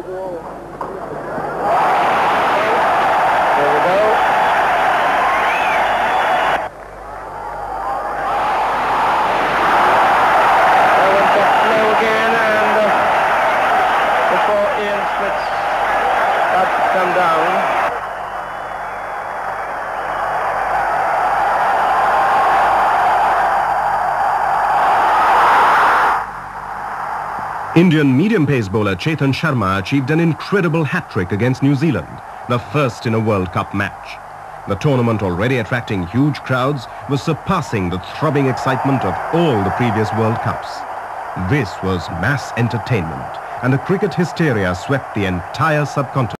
There we go. They went back low again, and before Ian Smith's about to come down. Indian medium pace bowler Chetan Sharma achieved an incredible hat-trick against New Zealand, the first in a World Cup match. The tournament, already attracting huge crowds, was surpassing the throbbing excitement of all the previous World Cups. This was mass entertainment, and a cricket hysteria swept the entire subcontinent.